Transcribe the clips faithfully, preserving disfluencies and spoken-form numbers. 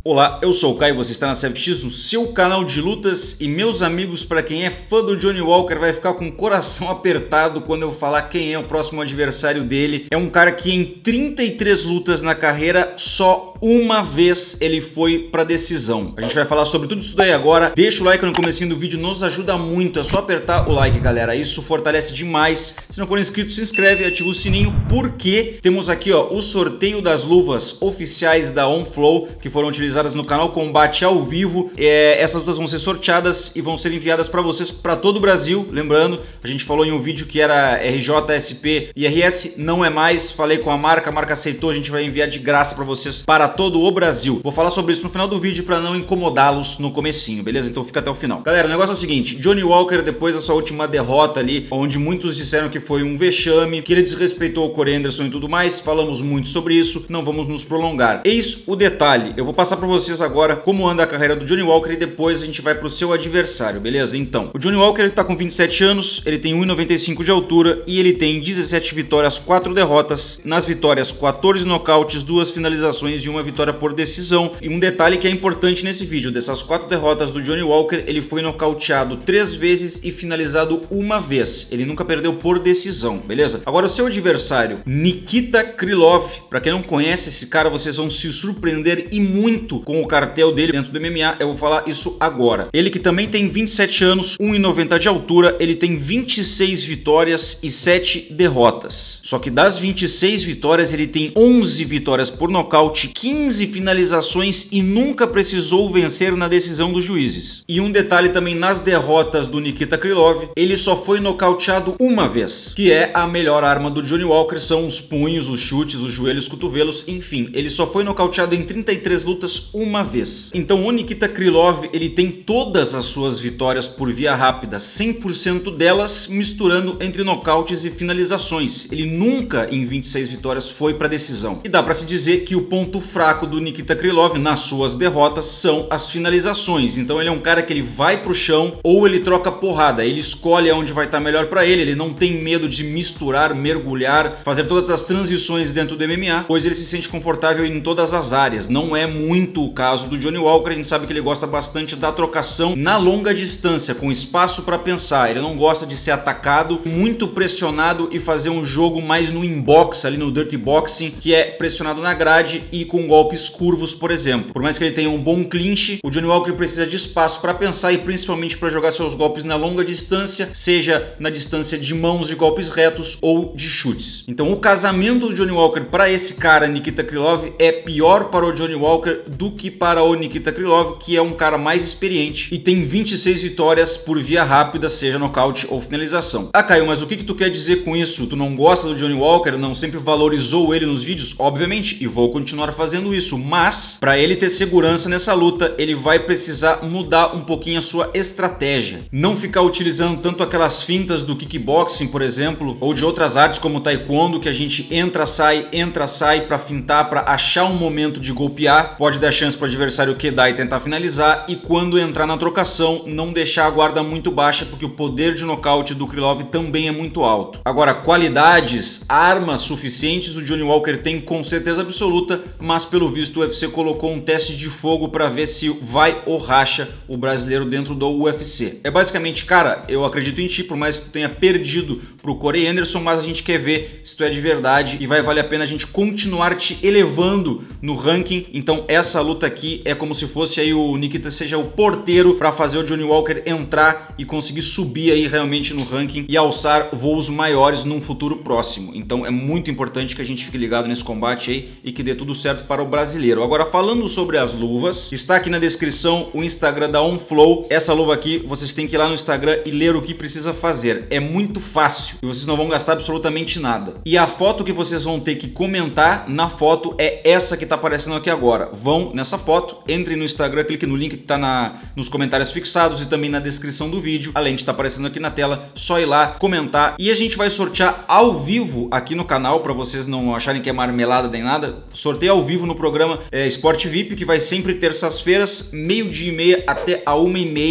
Olá, eu sou o Caio, você está na C F X, o seu canal de lutas. E meus amigos, para quem é fã do Johnny Walker, vai ficar com o coração apertado quando eu falar quem é o próximo adversário dele. É um cara que em trinta e três lutas na carreira, só uma vez ele foi para decisão. A gente vai falar sobre tudo isso daí agora. Deixa o like no comecinho do vídeo, nos ajuda muito. É só apertar o like, galera, isso fortalece demais. Se não for inscrito, se inscreve e ativa o sininho, porque temos aqui ó, o sorteio das luvas oficiais da OnFlow, que foram utilizadas no canal Combate ao Vivo. É, essas lutas vão ser sorteadas e vão ser enviadas para vocês para todo o Brasil. Lembrando, a gente falou em um vídeo que era R J, S P e R S, não é mais. Falei com a marca, a marca aceitou, a gente vai enviar de graça para vocês para todo o Brasil. Vou falar sobre isso no final do vídeo para não incomodá-los no comecinho, beleza? Então fica até o final. Galera, o negócio é o seguinte, Johnny Walker, depois da sua última derrota ali, onde muitos disseram que foi um vexame, que ele desrespeitou o Corey Anderson e tudo mais, falamos muito sobre isso, não vamos nos prolongar. Eis o detalhe, eu vou passar para vocês agora como anda a carreira do Johnny Walker e depois a gente vai pro seu adversário, beleza? Então, o Johnny Walker ele tá com vinte e sete anos, ele tem um e noventa e cinco de altura e ele tem dezessete vitórias, quatro derrotas. Nas vitórias, quatorze nocautes, duas finalizações e uma vitória por decisão. E um detalhe que é importante nesse vídeo, dessas quatro derrotas do Johnny Walker, ele foi nocauteado três vezes e finalizado uma vez. Ele nunca perdeu por decisão, beleza? Agora o seu adversário, Nikita Krylov. Pra quem não conhece esse cara, vocês vão se surpreender e muito com o cartel dele dentro do M M A, eu vou falar isso agora. Ele que também tem vinte e sete anos, um e noventa de altura, ele tem vinte e seis vitórias e sete derrotas. Só que das vinte e seis vitórias, ele tem onze vitórias por nocaute, quinze finalizações e nunca precisou vencer na decisão dos juízes. E um detalhe também nas derrotas do Nikita Krylov, ele só foi nocauteado uma vez, que é a melhor arma do Johnny Walker, são os punhos, os chutes, os joelhos, os cotovelos, enfim, ele só foi nocauteado em trinta e três lutas uma vez. Então o Nikita Krylov, ele tem todas as suas vitórias por via rápida, cem por cento delas misturando entre nocautes e finalizações. Ele nunca em vinte e seis vitórias foi para decisão. E dá para se dizer que o ponto fraco do Nikita Krylov nas suas derrotas são as finalizações. Então ele é um cara que ele vai pro chão ou ele troca porrada, ele escolhe aonde vai estar melhor para ele, ele não tem medo de misturar, mergulhar, fazer todas as transições dentro do M M A, pois ele se sente confortável em todas as áreas. Não é muito o caso do Johnny Walker, a gente sabe que ele gosta bastante da trocação na longa distância, com espaço para pensar. Ele não gosta de ser atacado, muito pressionado e fazer um jogo mais no inbox, ali no dirty boxing, que é pressionado na grade e com golpes curvos, por exemplo. Por mais que ele tenha um bom clinch, o Johnny Walker precisa de espaço para pensar e principalmente para jogar seus golpes na longa distância, seja na distância de mãos de golpes retos ou de chutes. Então o casamento do Johnny Walker para esse cara, Nikita Krylov, é pior para o Johnny Walker do que para o Nikita Krylov, que é um cara mais experiente e tem vinte e seis vitórias por via rápida, seja nocaute ou finalização. Ah, Caio, mas o que que tu quer dizer com isso? Tu não gosta do Johnny Walker? Não sempre valorizou ele nos vídeos? Obviamente, e vou continuar fazendo isso, mas para ele ter segurança nessa luta, ele vai precisar mudar um pouquinho a sua estratégia. Não ficar utilizando tanto aquelas fintas do kickboxing, por exemplo, ou de outras artes como o taekwondo, que a gente entra, sai, entra, sai para fintar, para achar um momento de golpear, pode dar chance para o adversário quedar e tentar finalizar, e quando entrar na trocação, não deixar a guarda muito baixa, porque o poder de nocaute do Krylov também é muito alto. Agora, qualidades, armas suficientes o Johnny Walker tem com certeza absoluta, mas pelo visto o U F C colocou um teste de fogo para ver se vai ou racha o brasileiro dentro do U F C. É basicamente, cara, eu acredito em ti, por mais que tu tenha perdido pro Corey Anderson, mas a gente quer ver se tu é de verdade e vai valer a pena a gente continuar te elevando no ranking. Então essa luta aqui é como se fosse aí o Nikita seja o porteiro para fazer o Johnny Walker entrar e conseguir subir aí realmente no ranking e alçar voos maiores num futuro próximo. Então é muito importante que a gente fique ligado nesse combate aí e que dê tudo certo para o brasileiro. Agora, falando sobre as luvas, está aqui na descrição o Instagram da OnFlow. Essa luva aqui, vocês têm que ir lá no Instagram e ler o que precisa fazer. É muito fácil e vocês não vão gastar absolutamente nada. E a foto que vocês vão ter que comentar na foto é essa que está aparecendo aqui agora. Vão nessa foto, entrem no Instagram, clique no link que está na, nos comentários fixados e também na descrição do vídeo. Além de estar aparecendo aqui na tela, só ir lá, comentar. E a gente vai sortear ao vivo aqui no canal, para vocês não acharem que é marmelada nem nada. Sorteio ao vivo no programa é, Sport V I P, que vai sempre terças-feiras, meio-dia e meia até a uma e meia.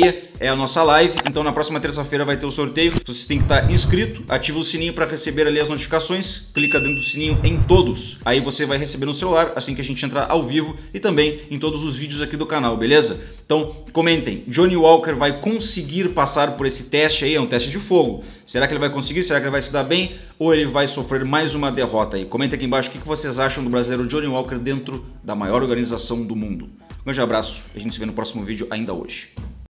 é a nossa live. Então na próxima terça-feira vai ter o sorteio. Você tem que estar inscrito, ativa o sininho para receber ali as notificações, clica dentro do sininho em todos. Aí você vai receber no celular assim que a gente entrar ao vivo e também em todos os vídeos aqui do canal, beleza? Então comentem, Johnny Walker vai conseguir passar por esse teste aí? É um teste de fogo. Será que ele vai conseguir? Será que ele vai se dar bem? Ou ele vai sofrer mais uma derrota aí? Comenta aqui embaixo o que vocês acham do brasileiro Johnny Walker dentro da maior organização do mundo. Um grande abraço, a gente se vê no próximo vídeo ainda hoje.